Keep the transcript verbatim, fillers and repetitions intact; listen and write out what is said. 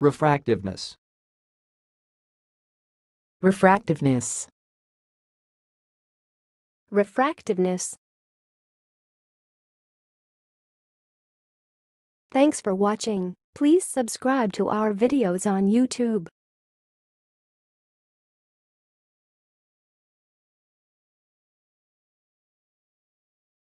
Refractiveness. Refractiveness. Refractiveness. Thanks for watching. Please subscribe to our videos on YouTube.